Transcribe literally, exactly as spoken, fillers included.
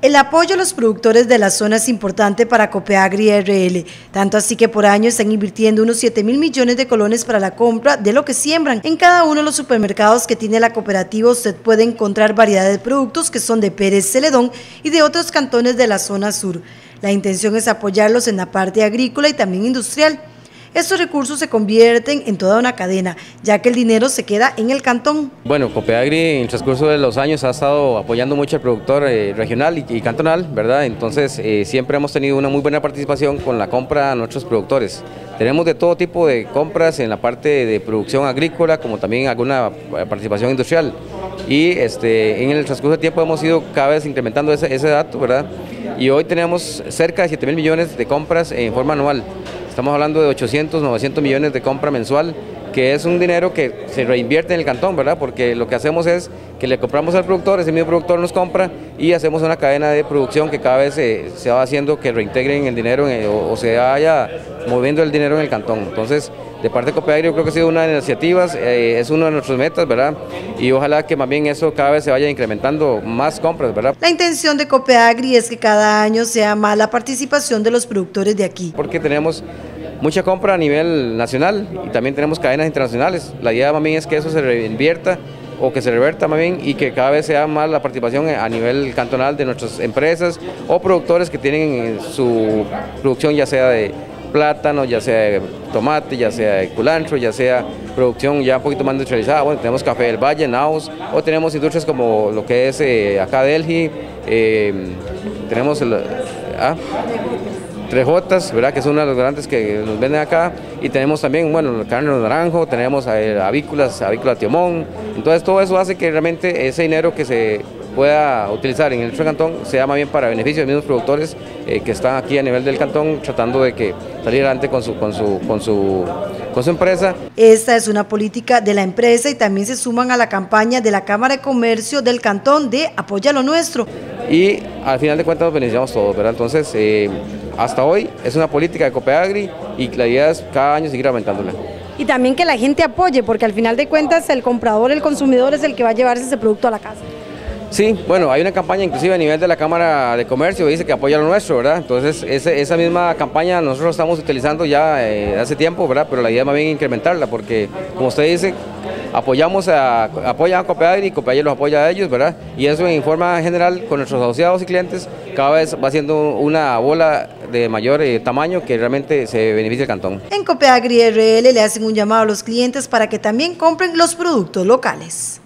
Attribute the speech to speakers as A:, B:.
A: El apoyo a los productores de la zona es importante para Copeagri R L, tanto así que por año están invirtiendo unos siete mil millones de colones para la compra de lo que siembran. En cada uno de los supermercados que tiene la cooperativa usted puede encontrar variedad de productos que son de Pérez Celedón y de otros cantones de la zona sur. La intención es apoyarlos en la parte agrícola y también industrial. Estos recursos se convierten en toda una cadena, ya que el dinero se queda en el cantón.
B: Bueno, Copeagri en el transcurso de los años ha estado apoyando mucho al productor eh, regional y, y cantonal, ¿verdad? Entonces eh, siempre hemos tenido una muy buena participación con la compra a nuestros productores. Tenemos de todo tipo de compras en la parte de producción agrícola, como también alguna participación industrial. Y este, en el transcurso del tiempo hemos ido cada vez incrementando ese, ese dato, ¿verdad? Y hoy tenemos cerca de siete mil millones de compras en forma anual. Estamos hablando de ochocientos, novecientos millones de compra mensual, que es un dinero que se reinvierte en el cantón, ¿verdad? Porque lo que hacemos es que le compramos al productor, ese mismo productor nos compra y hacemos una cadena de producción que cada vez se, se va haciendo que reintegren el dinero en, o, o se vaya moviendo el dinero en el cantón. Entonces, de parte de Copeagri yo creo que ha sido una de las iniciativas, eh, es una de nuestras metas, ¿verdad? Y ojalá que más bien eso cada vez se vaya incrementando más compras, ¿verdad?
A: La intención de Copeagri es que cada año sea más la participación de los productores de aquí.
B: Porque tenemos mucha compra a nivel nacional y también tenemos cadenas internacionales. La idea más bien es que eso se reinvierta o que se reverta más bien y que cada vez sea más la participación a nivel cantonal de nuestras empresas o productores que tienen su producción ya sea de plátano, ya sea de tomate, ya sea de culantro, ya sea producción ya un poquito más industrializada. Bueno, tenemos Café del Valle, Naos, o tenemos industrias como lo que es eh, acá Delhi, eh, tenemos el... ¿ah? Tres Jotas, ¿verdad? Que es uno de los grandes que nos venden acá, y tenemos también, bueno, carne de naranjo, tenemos eh, avícolas, avícola Tiomón. Entonces todo eso hace que realmente ese dinero que se pueda utilizar en el nuestro cantón sea más bien para beneficio de los mismos productores eh, que están aquí a nivel del cantón tratando de que salir adelante con su, con su, con su, con su empresa.
A: Esta es una política de la empresa y también se suman a la campaña de la Cámara de Comercio del cantón de Apoya lo Nuestro.
B: Y al final de cuentas nos beneficiamos todos, ¿verdad? Entonces, eh, hasta hoy es una política de Copeagri y la idea es cada año seguir aumentándola.
A: Y también que la gente apoye, porque al final de cuentas el comprador, el consumidor es el que va a llevarse ese producto a la casa.
B: Sí, bueno, hay una campaña inclusive a nivel de la Cámara de Comercio que dice que apoya lo nuestro, ¿verdad? Entonces ese, esa misma campaña nosotros estamos utilizando ya eh, hace tiempo, ¿verdad? Pero la idea más bien es incrementarla porque, como usted dice, apoyamos a, apoyan a Copeagri y Copeagri los apoya a ellos, ¿verdad? Y eso en forma general con nuestros asociados y clientes cada vez va siendo una bola de mayor eh, tamaño que realmente se beneficia el cantón.
A: En Copeagri R L le hacen un llamado a los clientes para que también compren los productos locales.